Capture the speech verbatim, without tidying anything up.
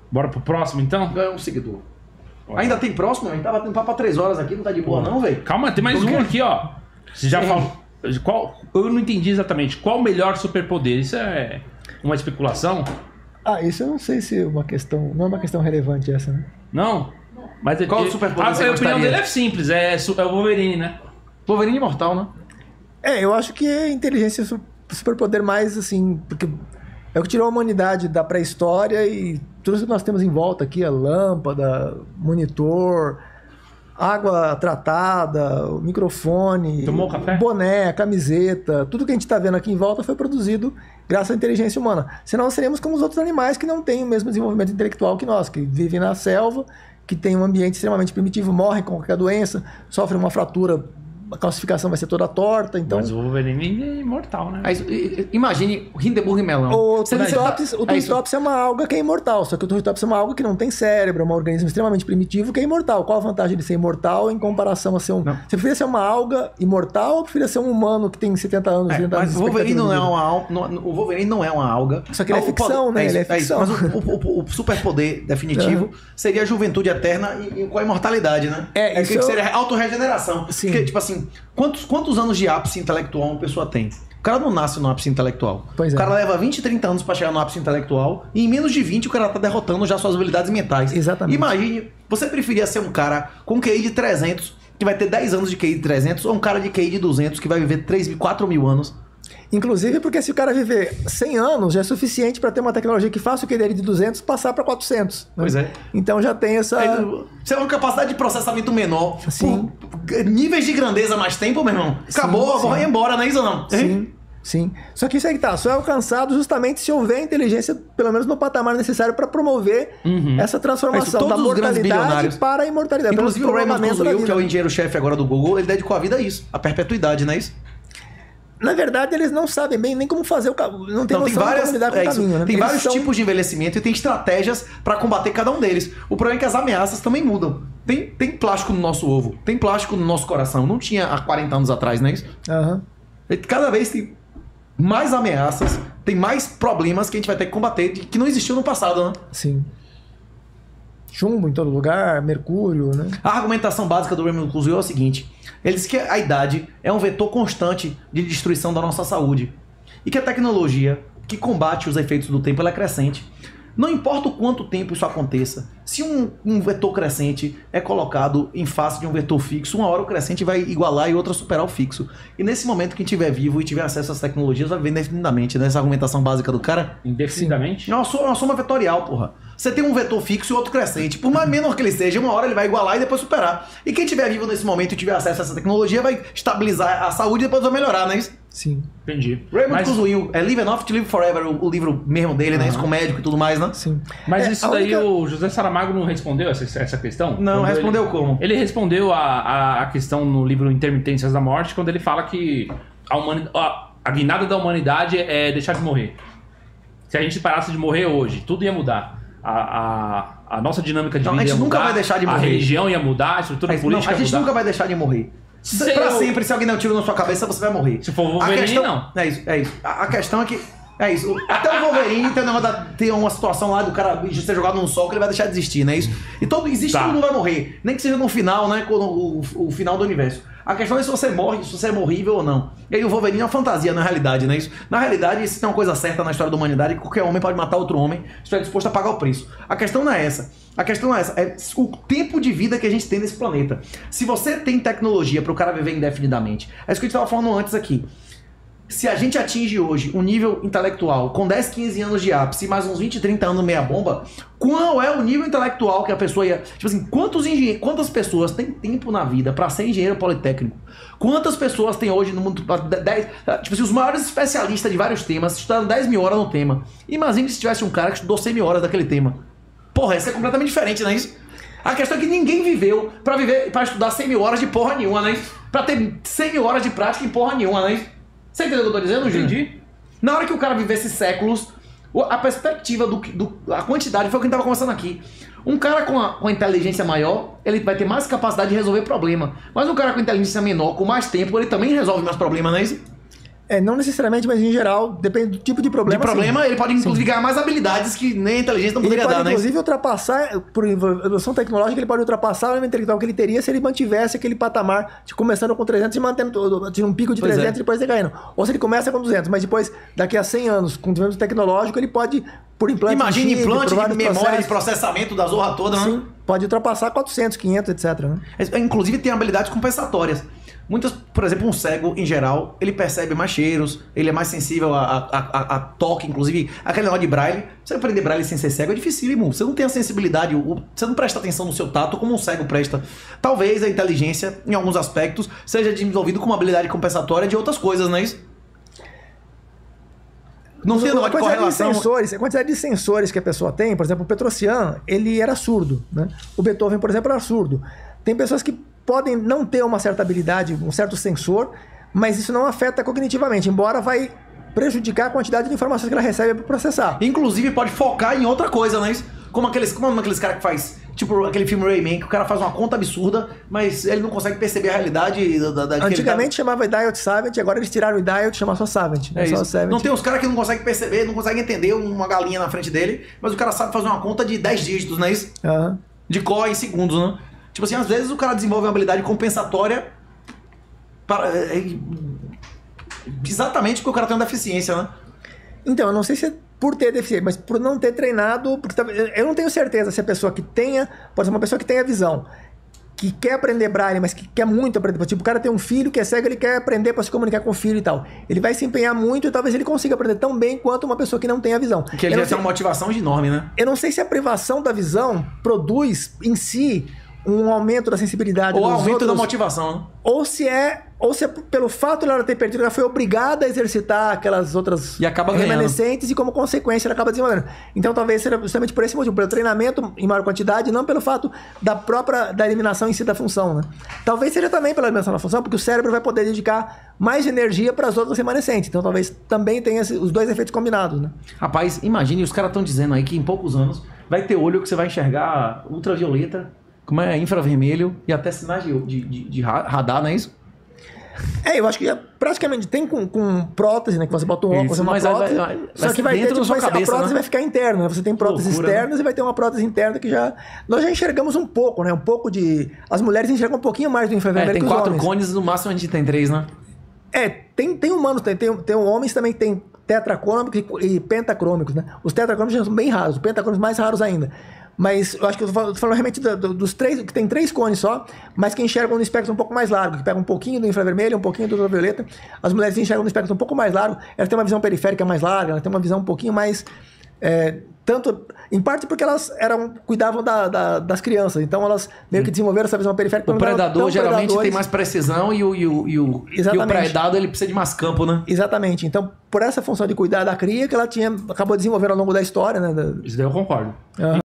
Bora pro próximo, então? Ganhou um seguidor. Ainda tem próximo? A gente tava batendo papo há três horas aqui, não tá de boa não, velho? Calma, tem mais um aqui, ó. Você já falou... Qual, eu não entendi exatamente. Qual o melhor superpoder? Isso é uma especulação? Ah, isso eu não sei se é uma questão... Não é uma questão relevante essa, né? Não? Mas Qual ele, o superpoder a, você a opinião gostaria? dele é simples. É, é o Wolverine, né? Wolverine imortal, né? É, eu acho que é inteligência su- superpoder mais, assim... Porque é o que tirou a humanidade da pré-história e tudo que nós temos em volta aqui, a lâmpada, monitor, água tratada, o microfone, Tomou café? boné, camiseta, tudo que a gente está vendo aqui em volta foi produzido graças à inteligência humana. Senão seríamos como os outros animais que não têm o mesmo desenvolvimento intelectual que nós, que vivem na selva, que tem um ambiente extremamente primitivo, morrem com qualquer doença, sofrem uma fratura, a calcificação vai ser toda torta, então... Mas o Wolverine é imortal, né? Mas, i- i- imagine o Hindenburg Melão. O Você- você Turritopsis, tá- o é isso. Turritopsis é uma alga que é imortal, só que o Turritopsis é uma alga que não tem cérebro, é um organismo extremamente primitivo que é imortal. Qual a vantagem de ser imortal em comparação a ser um... Não. Você preferia ser uma alga imortal ou preferia ser um humano que tem setenta anos, É, oitenta mas anos o de Wolverine não é expectativa uma al- não- o Wolverine não é uma alga. Só que ele é O ficção, poder- né? isso, Ele é isso. ficção. Mas o, o, o, o superpoder definitivo seria a juventude eterna e, e com a imortalidade, né? É, isso que eu- seria autorregeneração. Sim. Porque, tipo assim, quantos, quantos anos de ápice intelectual uma pessoa tem? O cara não nasce no ápice intelectual. Pois é. O cara leva vinte, trinta anos pra chegar no ápice intelectual e em menos de vinte o cara tá derrotando já suas habilidades mentais. Exatamente. Imagine, você preferia ser um cara com Q I de trezentos, que vai ter dez anos de Q I de trezentos, ou um cara de Q I de duzentos, que vai viver três, quatro mil anos? Inclusive porque se o cara viver cem anos, já é suficiente para ter uma tecnologia que faça o Q dele de duzentos passar para quatrocentos. né? Pois é. Então já tem essa... Aí, você é uma capacidade de processamento menor. Sim. Por níveis de grandeza mais tempo, meu irmão. Acabou, Sim, sim. vai embora, não é isso ou não? Sim, sim. Só que isso aí que tá, só é alcançado justamente se houver inteligência, pelo menos no patamar necessário para promover essa transformação Todos da os grandes mortalidade bilionários. para a imortalidade. pelo Inclusive o menos Raymond prolongamento da Kurzweil, que é o vida. engenheiro-chefe agora do Google, ele dedicou a vida a isso, a perpetuidade, não é isso? Na verdade, eles não sabem bem nem como fazer o caminho. Não tem Não, tem noção de várias, como lidar com é o isso. caminho. Né? Tem Eles vários são- tipos de envelhecimento e tem estratégias para combater cada um deles. O problema é que as ameaças também mudam. Tem, tem plástico no nosso ovo, tem plástico no nosso coração. Não tinha há quarenta anos atrás, não é isso? Aham. E cada vez tem mais ameaças, tem mais problemas que a gente vai ter que combater de- que não existiu no passado, né? Sim. Chumbo em todo lugar, mercúrio, né? A argumentação básica do Raymond Kurzweil é o seguinte: ele diz que a idade é um vetor constante de destruição da nossa saúde e que a tecnologia que combate os efeitos do tempo ela é crescente. Não importa o quanto tempo isso aconteça, se um, um vetor crescente é colocado em face de um vetor fixo, uma hora o crescente vai igualar e outra superar o fixo. E nesse momento, quem estiver vivo e tiver acesso às tecnologias vai ver indefinidamente, nessa argumentação básica do cara. Indefinidamente? É uma soma, uma soma vetorial, porra. Você tem um vetor fixo e outro crescente. Por mais menor que ele seja, uma hora ele vai igualar e depois superar. E quem estiver vivo nesse momento e tiver acesso a essa tecnologia vai estabilizar a saúde e depois vai melhorar, não é isso? Sim. Entendi. Raymond Mas, Kurzweil, é Live Enough to Live Forever, o, o livro mesmo dele, né? Isso com médico e tudo mais, né? Sim. mas É, isso a daí única- o José Saramago não respondeu essa, essa questão? Não, Quando respondeu ele, como? Ele respondeu a, a, a questão no livro Intermitências da Morte, quando ele fala que a, humani- a, a guinada da humanidade é deixar de morrer. Se a gente parasse de morrer hoje, tudo ia mudar. A, a, a nossa dinâmica de Não, a vida ia gente nunca mudar, vai deixar de a morrer. religião ia mudar, a estrutura Mas, não, política a gente ia mudar. nunca vai deixar de morrer. Se pra eu- sempre, se alguém der um tiro na sua cabeça, você vai morrer. Se for o A Wolverine, questão- não. É isso, é isso. A, a questão é que. É isso. Até o Wolverine tem, um negócio da, tem uma situação lá do cara ser jogado num sol que ele vai deixar de existir, não é isso? E todo, existe, Tá. todo mundo vai morrer. Nem que seja no final, né? Quando, o, o final do universo. A questão é se você morre, se você é morrível ou não. E aí o Wolverine é uma fantasia, na realidade, não é isso? Na realidade, se tem uma coisa certa na história da humanidade, que qualquer homem pode matar outro homem, se estiver disposto a pagar o preço. A questão não é essa. A questão é essa. É o tempo de vida que a gente tem nesse planeta. Se você tem tecnologia para o cara viver indefinidamente, é isso que a gente estava falando antes aqui. Se a gente atinge hoje um nível intelectual com dez, quinze anos de ápice e mais uns vinte, trinta anos meia bomba, qual é o nível intelectual que a pessoa ia... Tipo assim, quantos engenheiros, quantas pessoas têm tempo na vida para ser engenheiro politécnico? Quantas pessoas tem hoje no mundo... dez, tipo assim, os maiores especialistas de vários temas estudaram dez mil horas no tema. Imagine se tivesse um cara que estudou cem mil horas daquele tema. Porra, isso é completamente diferente, não é isso? A questão é que ninguém viveu pra, viver, pra estudar cem mil horas de porra nenhuma, né? Pra ter cem mil horas de prática em porra nenhuma, né? Você entendeu o que eu tô dizendo, Júnior? Entendi. Na hora que o cara vivesse séculos, a perspectiva, do, do, a quantidade, foi o que a gente tava conversando aqui. Um cara com a, com a inteligência maior, ele vai ter mais capacidade de resolver problema. Mas um cara com inteligência menor, com mais tempo, ele também resolve mais problemas, não é isso? É, não necessariamente, mas em geral, depende do tipo de problema. De problema, sim. ele pode inclusive Sim. ganhar mais habilidades que nem a inteligência não Ele poderia pode, dar, né? inclusive, ultrapassar, por evolução tecnológica, ele pode ultrapassar o elemento intelectual que ele teria se ele mantivesse aquele patamar, de começando com trezentos e mantendo tinha um pico de Pois trezentos é. e depois decaindo. Ou se ele começa com duzentos, mas depois, daqui a cem anos, com desenvolvimento tecnológico, ele pode, por implante Imagine de chip, implante por de vários memória, de processos, processamento da zorra toda, né? sim, pode ultrapassar quatrocentos, quinhentos, etcétera. Né? É, inclusive tem habilidades compensatórias. Muitas, por exemplo, um cego, em geral, ele percebe mais cheiros, ele é mais sensível a, a, a, a toque, inclusive. Aquele negócio de braille, você aprender braille sem ser cego é dificílimo. Você não tem a sensibilidade, o- você não presta atenção no seu tato como um cego presta. Talvez a inteligência, em alguns aspectos, seja desenvolvido com uma habilidade compensatória de outras coisas, não é isso? Não sei, a não de quantidade de correlação. sensores, a quantidade de sensores que a pessoa tem, por exemplo, o Petrosian, ele era surdo, né? O Beethoven, por exemplo, era surdo. Tem pessoas que podem não ter uma certa habilidade, um certo sensor, mas isso não afeta cognitivamente, embora vai prejudicar a quantidade de informações que ela recebe para processar. Inclusive pode focar em outra coisa, não é isso? Como aqueles, como aqueles caras que faz, tipo aquele filme Rayman, que o cara faz uma conta absurda, mas ele não consegue perceber a realidade da, da, daquele Antigamente chamava Idiot Savant, agora eles tiraram o Idiot e chama só Savant. É só isso. Savant. Não tem os caras que não conseguem perceber, não conseguem entender uma galinha na frente dele, mas o cara sabe fazer uma conta de dez dígitos, não é isso? Aham. De core em segundos, né? Tipo assim, às vezes o cara desenvolve uma habilidade compensatória para, é, é, exatamente porque o cara tem uma deficiência, né? Então, eu não sei se é por ter deficiência, mas por não ter treinado, porque tá- eu não tenho certeza se a pessoa que tenha, pode ser uma pessoa que tenha visão, que quer aprender braille, mas que quer muito aprender, tipo, o cara tem um filho que é cego, ele quer aprender para se comunicar com o filho e tal. Ele vai se empenhar muito e talvez ele consiga aprender tão bem quanto uma pessoa que não tenha visão. Que ele eu, já não tem sei, uma motivação enorme, né? eu não sei se a privação da visão produz em si um aumento da sensibilidade Ou dos aumento outros, da motivação, né? ou se é ou se é pelo fato de ela ter perdido, ela foi obrigada a exercitar aquelas outras E acaba ganhando. remanescentes e como consequência ela acaba desenvolvendo. Então talvez seja justamente por esse motivo, pelo treinamento em maior quantidade, não pelo fato da própria da eliminação em si da função, né? Talvez seja também pela eliminação da função, porque o cérebro vai poder dedicar mais energia para as outras remanescentes. Então talvez também tenha esse- os dois efeitos combinados, né? Rapaz, imagine, os caras estão dizendo aí que em poucos anos vai ter olho que você vai enxergar ultravioleta, como é infravermelho e até sinais de, de, de, de ra- radar, não é isso? É, eu acho que já praticamente tem com, com prótese, né? Que você bota um óculos, Isso, uma mas aí prótese. vai- vai- vai só que ser vai ter, dentro da tipo, sua vai ser- cabeça, a prótese né? vai ficar interna, né? Você tem próteses loucura, né? externas e vai ter uma prótese interna que já... Nós já enxergamos um pouco, né? Um pouco de... As mulheres enxergam um pouquinho mais do É, infravermelho tem que os quatro homens. cones, no máximo a gente tem três, né? É, tem, tem humanos, tem, tem, tem homens também que tem tetracrômicos e, e pentacrômicos, né? Os tetracrômicos são bem raros, os pentacrômicos mais raros ainda. Mas eu acho que eu tô falando, tô falando realmente do- do- dos três, que tem três cones só, mas que enxergam no espectro um pouco mais largo, que pega um pouquinho do infravermelho, um pouquinho do ultravioleta. As mulheres enxergam no espectro um pouco mais largo, elas têm uma visão periférica mais larga, elas têm uma visão um pouquinho mais... é, tanto, em parte porque elas eram, cuidavam da- da- das crianças, então elas meio que desenvolveram essa visão periférica. O pra não dar predador tão geralmente tem predadores. mais precisão e o, e o, e o, e o Exatamente. predado ele precisa de mais campo, né? Exatamente. Então, por essa função de cuidar da cria que ela tinha, acabou desenvolvendo ao longo da história, né? da- Isso daí eu concordo. Ah.